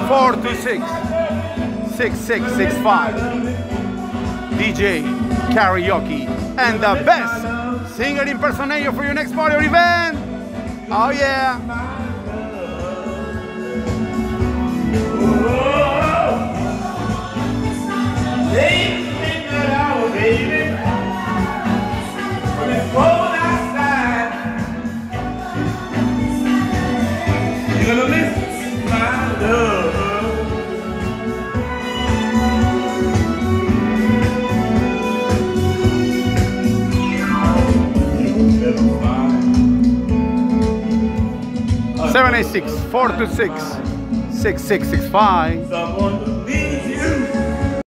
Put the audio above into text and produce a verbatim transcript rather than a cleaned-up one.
four two six, six six six five. D J Karaoke and the best singer impersonator for your next party or event. Oh yeah. You're gonna miss my love. seven eight six, four two six, six six six five. Someone to be